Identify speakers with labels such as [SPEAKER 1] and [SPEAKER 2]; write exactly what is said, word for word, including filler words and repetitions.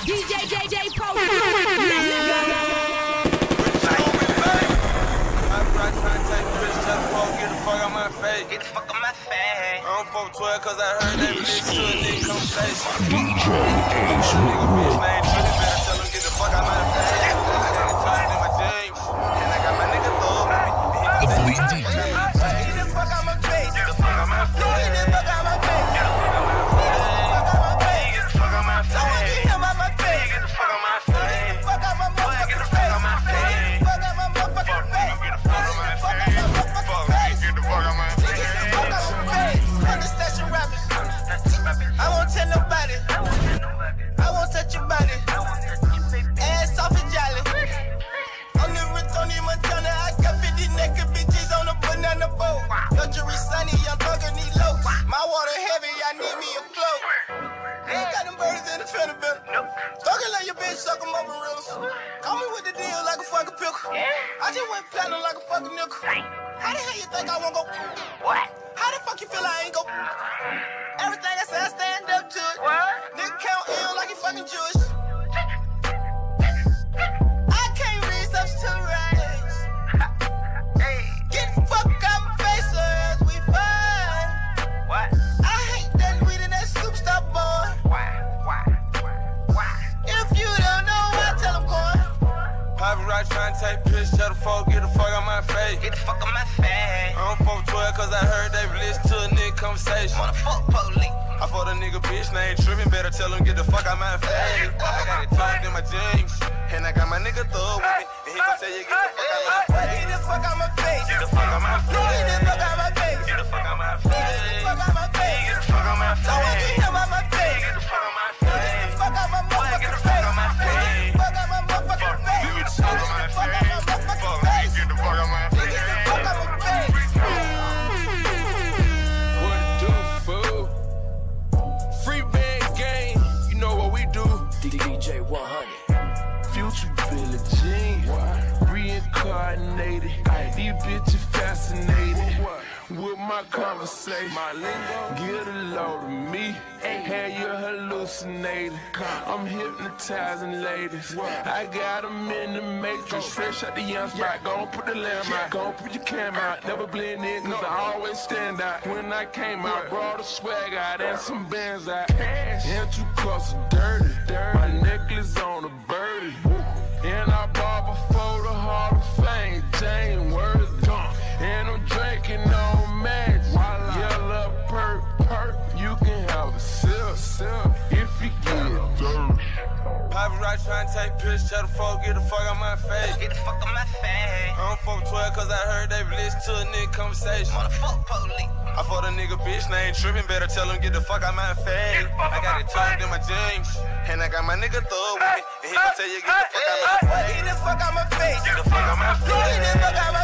[SPEAKER 1] D J J J Post. Let's go.
[SPEAKER 2] Get the fuck out my face. Get the fuck out my face. I don't fuck twelve cause I heard they release to a nigga conversation.
[SPEAKER 3] D J Ace Woodwood.
[SPEAKER 2] Better tell him get the fuck out my face. I got it tied in my jeans. And I got my nigga thug with me.
[SPEAKER 3] The Bleed D J.
[SPEAKER 2] Get the fuck out my face. Get the fuck out my face. Get the fuck out my face. Get the fuck out my face. Get the fuck out my face. I want to get him out my face. Get the fuck out my face. Get the fuck out my motherfucking face. Get the fuck out my face. Get the fuck out my motherfucking face. Get the fuck out my face. Get the fuck out my face. Understand your rapping. I won't tell nobody. I won't touch your body. Ass off and jolly. On the Tony Montana, I got fifty naked bitches on a banana boat. Luxury sunny, young thugger need low. My water heavy, I need me a float. Ain't got them birds in the fender bill. Talking like your bitch, suck them over reels. Call me with the deal like a fucking pickle. I just went platinum like a fucking nickel. How the hell you think I won't go? What? How the fuck you feel I ain't go? Everything I say, I stand up to it. What? Nigga count ill like he fucking Jewish. I can't read substitute rights. Get the fuck out my face, or else we fight. What? I hate that weed and that soup stop, boy. Why? Why? Why? If you don't know, I tell them, boy. Paparazzi trying to take pictures, tell the folk, get the fuck out my face. Get the fuck out my face. I don't fuck twelve cause I heard they released to a nigga conversation. Motherfuck police. I fought a nigga bitch, name trippin', better tell him get the fuck out my face. I got it tucked in my jeans, and I got my nigga thug with me, and he gon' tell you get the fuck out my face. Get the fuck out my face. Get the fuck out my face. Get the fuck out my face. Get the fuck out my face. Get the fuck out my face. Get the fuck out my face. I want to get him out my face. Get the fuck out my face. Get the fuck out my motherfucking face. Get the fuck out my face. Get the fuck out my motherfucking face. Get the fuck out my face. Get the fuck out my face. Get the fuck out my face. What it do, fool? Free bag game, you know what we do.
[SPEAKER 4] D J one hundred.
[SPEAKER 2] Future Billie Jean, reincarnated. These bitches fascinated with my conversation. My lingo, get a load of me. Have you hallucinated? I'm hypnotizing ladies. I got them in the matrix. Fresh out the young spot. Gon' put the lamb out. Gon' put your cam out. Never blend in, cause I always stand out. When I came out, brought a swag out and some bands out. And two cups of dirty. My necklace on a birdie. And I bought before the Hall of Fame, Jane Worthy. And I'm drinking on magic. Yellow perk, perk. You can have a sip, sip, if you get dirty. Paparazzi trying to take pictures, tell the folk, get the fuck out my face. Get the fuck out my face. I don't fuck twelve cause I heard they released to a nigga conversation. Motherfuck police. I fought a nigga bitch, name trippin', better tell him get the fuck out my face. I got it tucked in my jeans, and I got my nigga thug with me, and he gon' tell you get the fuck out my face. Get the fuck out my face. Get the fuck out my face. Get the fuck out my face.